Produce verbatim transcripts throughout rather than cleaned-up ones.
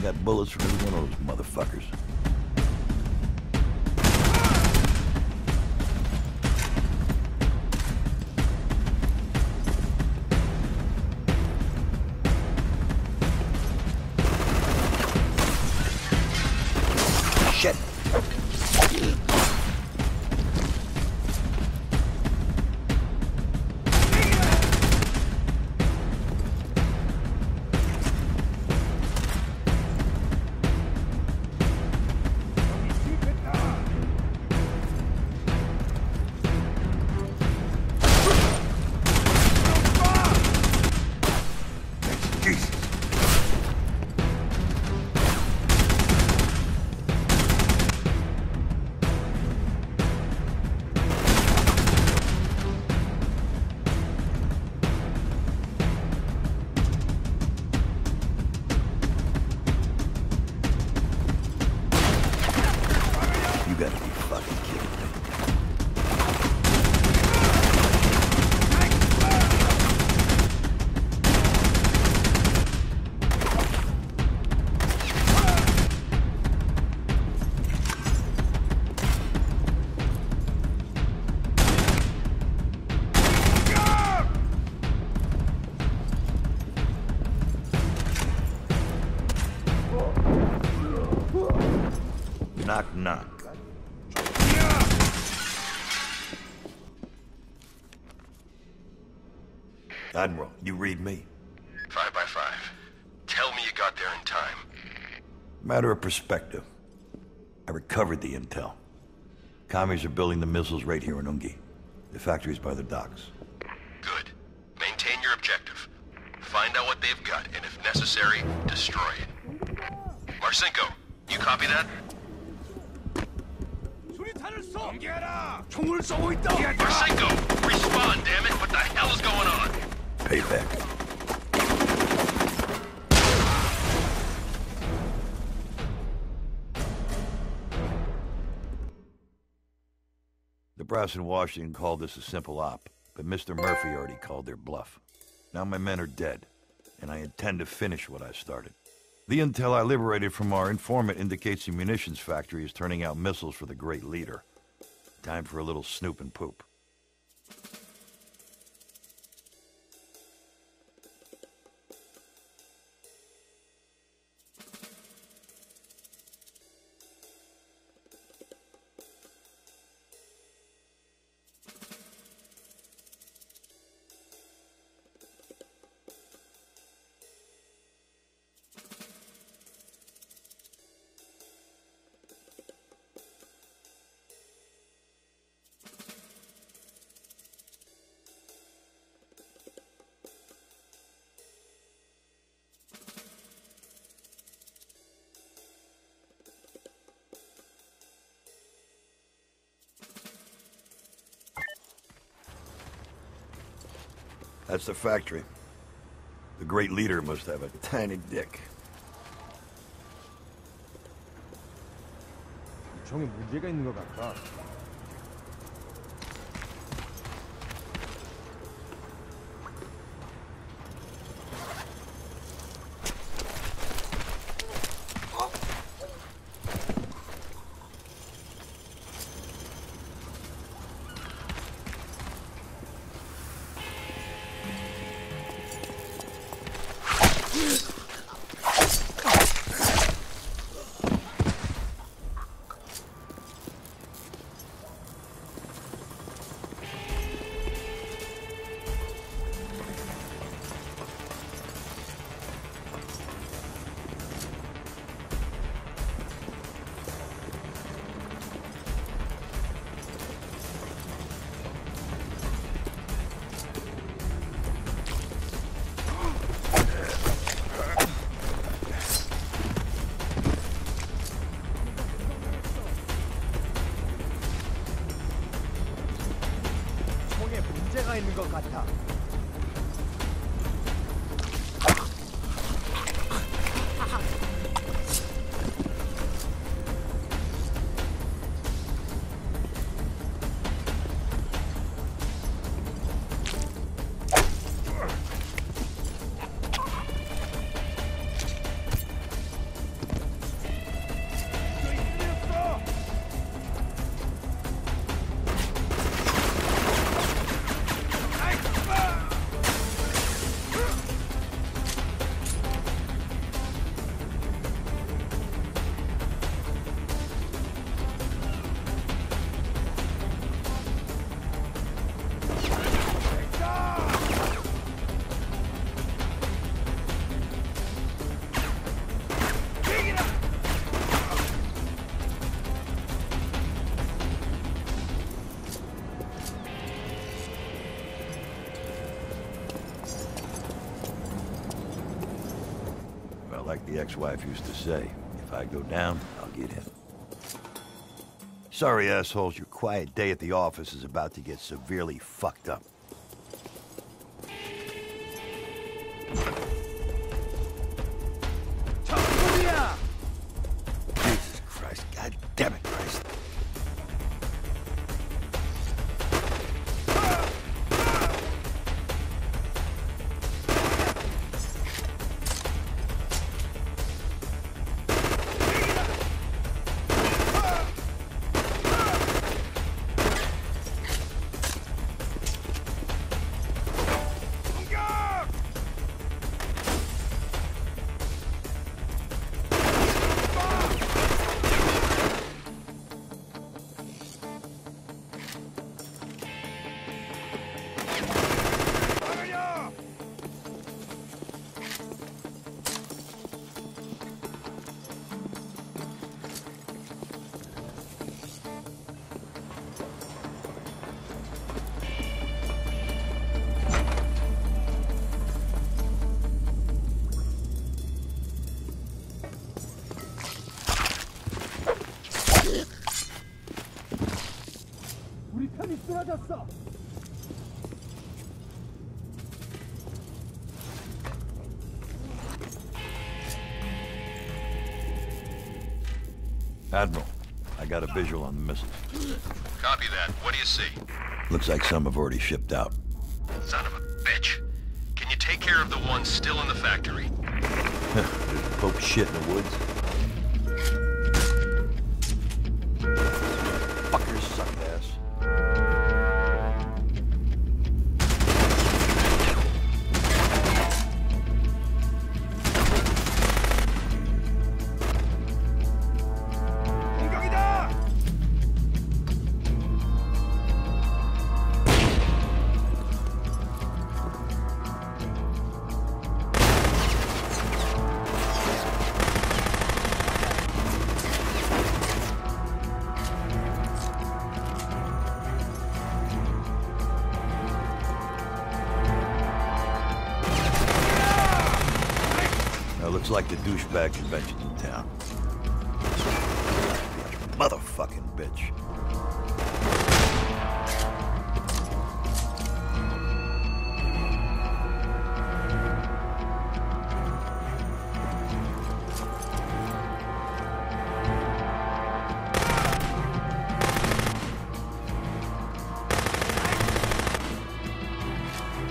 got bullets for every one of those motherfuckers. Shit! You gotta be fucking kidding me. Knock, knock. Admiral, you read me? Five by five. Tell me you got there in time. Matter of perspective. I recovered the intel. Commies are building the missiles right here in Ungi. The factory's by the docks. Good. Maintain your objective. Find out what they've got, and if necessary, destroy it. Marcinko, you copy that? Marcinko, respond, damn it! What the hell is going on? Payback. The brass in Washington called this a simple op, but Mister Murphy already called their bluff. Now my men are dead, and I intend to finish what I started. The intel I liberated from our informant indicates the munitions factory is turning out missiles for the Great Leader. Time for a little snoop and poop. That's the factory. The Great Leader must have a tiny dick. 정에 문제가 있는 것 같다. 문제가 있는 것 같아. Or like the ex-wife used to say, if I go down, I'll get in. Sorry, assholes, your quiet day at the office is about to get severely fucked up. Jesus Christ, God damn it, Christ. 우리 편이 쓰러졌어. Admiral, I got a visual on the missiles. Copy that. What do you see? Looks like some have already shipped out. Son of a bitch. Can you take care of the ones still in the factory? There's Pope shit in the woods. Fuckers suck ass. Looks like the douchebag convention's in town. Motherfucking bitch.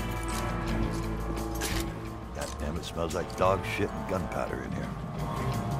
Damn, it smells like dog shit and gunpowder in here.